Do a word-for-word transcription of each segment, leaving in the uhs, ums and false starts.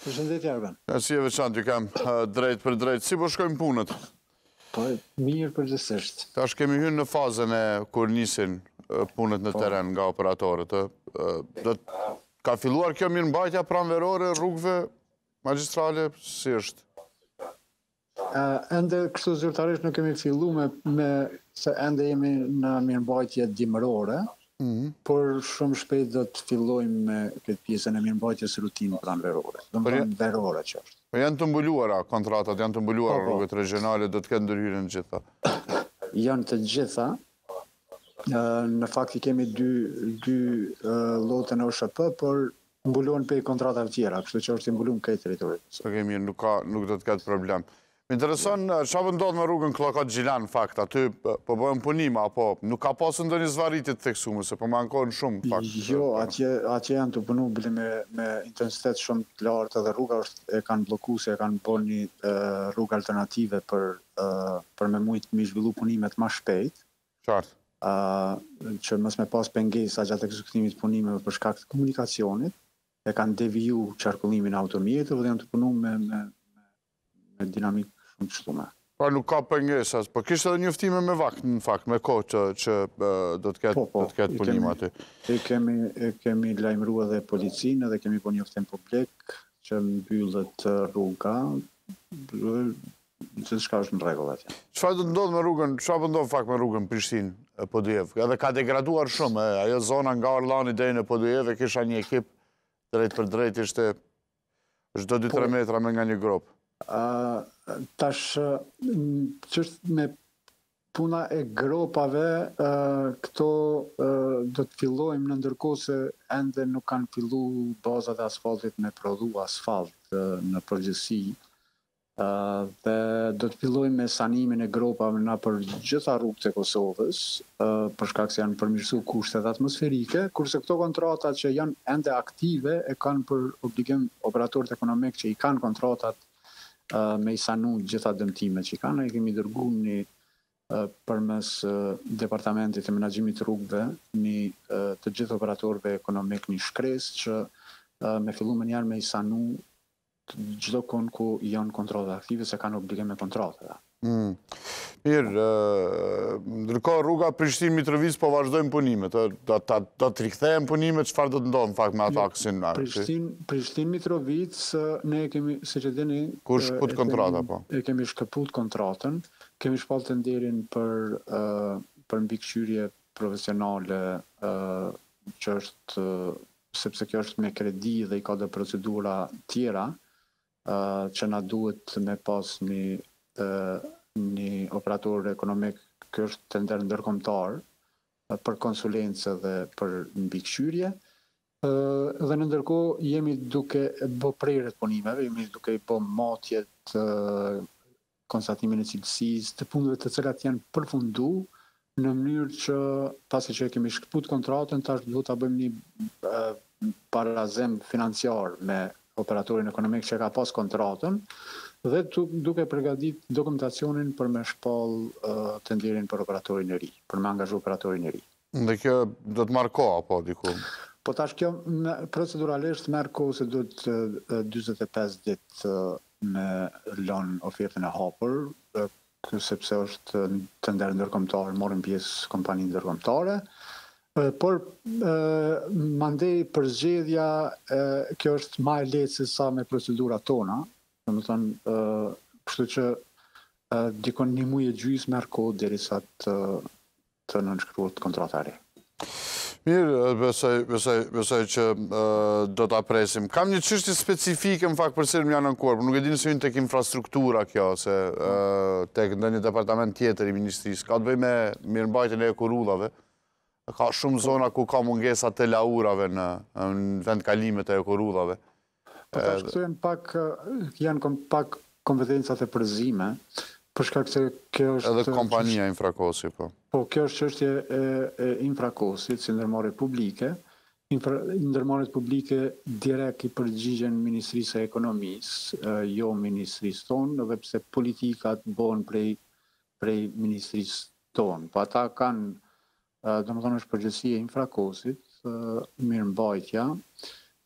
Përshëndetje Arben. Si e veçantë, ju kam drejt për drejt. Si po shkojmë punët? Po, mirë përgjithsisht. Tash kemi hyrë në fazën e kur nisin punët në teren nga operatorët. Ka filluar kjo mirëmbajtja pranverore rrugëve magjistrale? Si është? Ende kështu zyrtarisht nuk kemi fillu me se ende jemi në mirëmbajtje dimërore, por shumë shpejt do të fillojmë me këtë pjesën e mirëmbajtjes rutinë pranverore. Do më thonë verore që është. Po janë të mbuluara kontratat, janë të mbuluara rrugët regionale, do të ketë ndërhyrjen të gjitha? Janë të gjitha. Në fakt i kemi dy lote në O S H P, por mbulohen pe kontratave tjera, kështu që është i mbuluar këtë territori. Okej, mirë, nuk do të ketë problem. Më intereson, çfarë ndodh me rrugën Klokat Gjilan, fakt, aty po bëhen punime, apo nuk ka pasur ndonjë zvarritje të theksuar, se po më ankohen shumë, fakt. Jo, atje janë të punuar me intensitet shumë të lartë, edhe rruga e kanë bllokuar, se e kanë bërë një rrugë alternative për me mujt me zhvillu punimet më shpejt. Qartë. Që mos me pas pengesa gjatë ekzekutimit të punimeve për shkak të komunikacionit, e kanë deviju qarkullimin e automjetëve dhe janë të punuar me me dinamikë shumë të shtume. Pra nuk ka pengesa, po kishte edhe njoftime me vakt, në fakt, me kohë që do të ketë punim aty. E kemi lajmëruar edhe policinë, edhe kemi po njoftim publik që mbyllet rruga, se çka është në rregull atje. Çfarë do të ndodhë me rrugën, çfarë do ndodh fakt me rrugën Prishtinë-Podujev? Edhe ka degraduar shumë, ajo zona nga Arllani deri në Podujev e kisha një ekip drejt për drejt, ishte çdo dy tre metra me nga një grop. Tash, ç'është me puna e gropave, këto do të fillojmë në ndërkohë se ende nuk kanë fillu bazat e asfaltit me prodhu asfalt në përgjithësi, dhe do të fillojmë me sanimin e gropave në për gjitha rrugët e Kosovës, për shkak se janë përmirësuar kushtet atmosferike, kurse këto kontrata që janë ende aktive e kanë për obligim operatorët ekonomik që i kanë kontratat me i sanu gjitha dëmtimet që i kanë, e kemi dërgu një përmes Departamentit të Menaxhimit të Rrugëve, një të gjithë operatorëve ekonomik një shkresë që me fillu më njerë me i sanu çdo kohë ku janë kontratat aktive se kanë obligim me kontratat. Mirë, ndërkohë rruga Prishtinë-Mitrovica po vazhdojnë punimet, do të rikthehen punimet, çfarë do të ndodhë në fakt me atë aksin? Prishtinë-Mitrovica, ne kemi, siç e dini, kur shkput kontrata, po? E kemi shkëput kontratën, kemi shpallë të nderin për mbikëqyrje profesionale, që është, sepse kjo është me kredi dhe i ka dhe procedura tjera, që na duhet me pas një një operator ekonomik, kjo është tender ndërkombëtar për konsulencë dhe për mbikëqyrje, dhe në ndërkohë jemi duke bë prerje të punimeve, jemi duke bë matje të konstatimin e cilësisë të punëve të cilat janë përfunduar në mënyrë që pasi që kemi shkëput kontratën, tash duhet ta bëjmë një parazim financiar me operatorin ekonomik që ka pas kontratën, dhe duke përgatit dokumentacionin për me shpall të nderin për operatorin e ri, për me angazhu operatorin e ri. Dhe kjo do të marrë kohë, apo diku? Po tash kjo proceduralisht merr kohë se do të dyzet e pesë ditë me lënë ofertën e hapur, sepse është tender ndërkombëtar, morën pjesë kompani ndërkombëtare, por mandej për zgjedhja, kjo është më e lehtë se sa me procedurat tona. Do të thonë, kështu që dikon një muaj e gjysmë merr kohë derisa të të nënshkruhet kontrata e re. Mirë, besoj që do ta presim. Kam një çështje specifike në fakt për cilën janë ankuar, por nuk e di nëse hyn tek infrastruktura kjo, se tek ndonjë departament tjetër i ministrisë. Ka të bëjë me mirëmbajtjen e ekorrullave. Ka shumë zona ku ka mungesa të laurave në vendkalimet e ekorrullave. Po tash këto janë pak, janë pak kompetencat e përzime, për shkak se kjo është... Edhe kompania Infrakosi, po. Po, kjo është çështje e Infrakosit, si ndërmarrje publike. Ndërmarrjet publike direkt i përgjigjen Ministrisë e Ekonomisë, jo Ministrisë tonë, edhe pse politikat bëhen prej Ministrisë tonë. Po ata kanë, domethënë është përgjegjësia e Infrakosit, mirëmbajtja,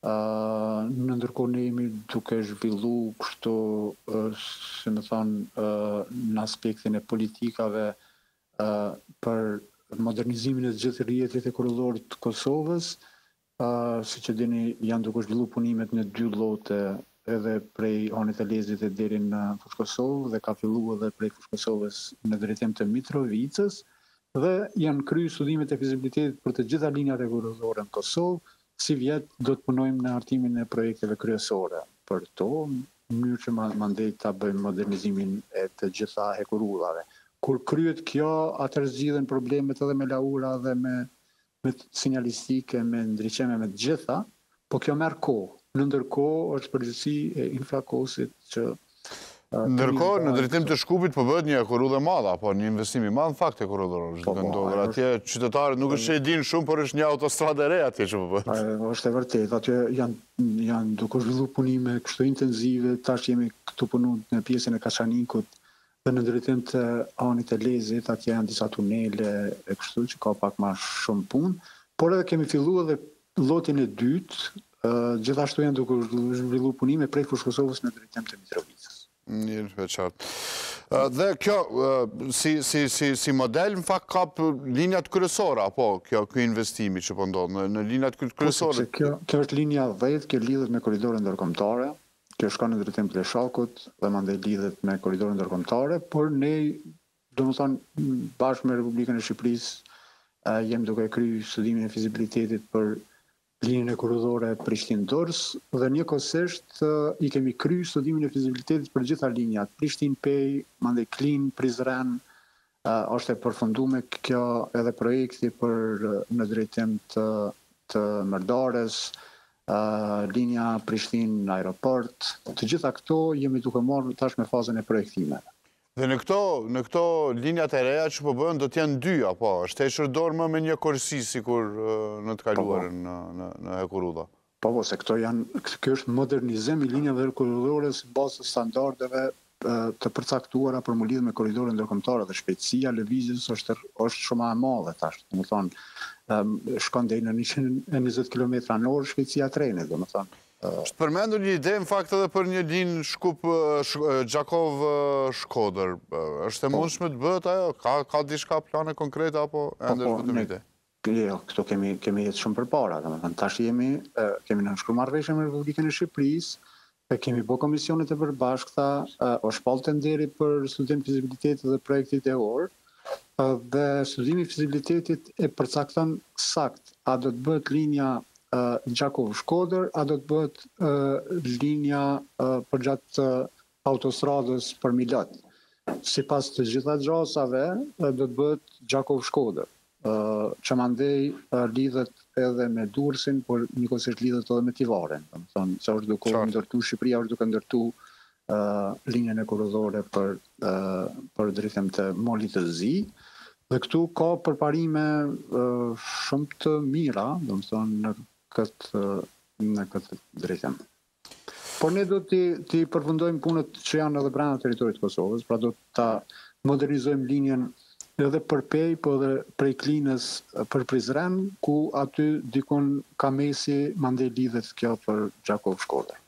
Uh, në ndërkohë ne jemi duke zhvillu kështu, uh, si më thonë, uh, në aspektin e politikave uh, për modernizimin e të gjithë rrjetit e korridorit të Kosovës. Uh, si që dini, janë duke zhvillu punimet në dy llote, edhe prej anit e Lezit e deri në Fushë Kosovë, dhe ka fillu edhe prej Fushë Kosovës në drejtim të Mitrovicës, dhe janë kryer studimet e fizibilitetit për të gjitha linjat e korridore në Kosovë. Si vjetë do të punojmë në hartimin e projekteve kryesore për to, në mënyrë që mandej ta bëjmë modernizimin e të gjitha hekurudhave. Kur kryet kjo, atëherë zgjidhen problemet edhe me laura dhe me, me sinjalistike, me ndriqeme me të gjitha, po kjo merr kohë. Në ndërkohë është përgjithësi e infrakosit që Ndërkohë, në drejtim të Shkupit po bëhet një korridor madh, apo një investim i madh në fakt e korridorit. Po, po, atje qytetarët nuk është që e dinë shumë, por është një autostradë e re atje që po bëhet. Është e vërtetë, atje janë janë duke zhvilluar punime kështu intensive, tash jemi këtu punu në pjesën e Kaçaninkut dhe në drejtim të anit e Lezit, atje janë disa tunele e kështu që ka pak më shumë punë, por edhe kemi filluar edhe llotin e dytë, gjithashtu janë duke zhvilluar punime prej Fushë Kosovës në drejtim të Mitrovicës. Njërë veçartë. Dhe kjo, si, si, si, si model, në fakt ka linjat kryesore, apo kjo ky investimi që po ndodh në, në linjat kryesore? Kjo, kjo është linja dhjetë, kjo lidhet me korridorin ndërkombëtare, kjo shkon në drejtim të Leshakut dhe mandej lidhet me korridorin ndërkombëtare, por ne, domethënë, bashkë me Republikën e Shqipërisë, jemi duke kryer studimin e fizibilitetit për linjën e korridore Prishtinë-Durrës dhe njëkohësisht uh, i kemi kryer studimin e fizibilitetit për gjitha linjat, Prishtinë-Pej, mandej Klin-Prizren, uh, është e përfunduar kjo edhe projekti për uh, në drejtim të, të Mërdares, uh, linja Prishtinë-Aeroport. Të gjitha këto jemi duke marrë tash me fazën e projektimeve. Dhe në këto, në këto linjat e reja që po bëhen do t'janë dy, apo është hequr dorë më me një korsi sikur në të kaluarën në, në, në hekurudha? Po, po, se këto janë, kjo është modernizim i linjave korridore si bazë të standardeve të përcaktuara për mu lidhë me korridorin ndërkombëtar dhe shpejtësia lëvizjes është është shumë e madhe tash. Do të thonë, shkon deri në njëqind e njëzet kilometra në orë shpejtësia e trenit, do të thonë. Është përmendur një ide në fakt edhe për një linjë Shkup Gjakov-Shkodër. Është e mundshme të bëhet ajo? Ka ka diçka plane konkrete apo ende është vetëm ide? Jo, këto kemi kemi jetë shumë përpara, domethënë tash jemi kemi nënshkruar marrëveshje me Republikën e Shqipërisë, kemi bërë komisionet e përbashkëta, është shpall tenderi për studim fizibilitetit dhe projektit e orë, dhe studimi fizibilitetit e përcakton sakt a do të bëhet linja Gjakov-Shkodër, a do të bëhet uh, linja uh, përgjatë uh, autostradës për Milot. Sipas të gjitha gjasave, uh, do të bëhet Gjakov-Shkodër, uh, që mandej uh, lidhet edhe me Durrësin, por njëkohësisht lidhet edhe me Tivaren. Domethënë, se është duke ndërtu Shqipëria është duke ndërtu uh, linjën e korridore për uh, për drejtim të Molit të Zi. Dhe këtu ka përparime uh, shumë të mira, domethënë në këtë në këtë drejtim. Por ne do t'i përfundojmë punët që janë edhe brenda territorit të Kosovës, pra do ta modernizojmë linjën edhe për Pej, po edhe prej Klinës për Prizren, ku aty dikon ka mesi mandej lidhet kjo për Gjakov-Shkodër.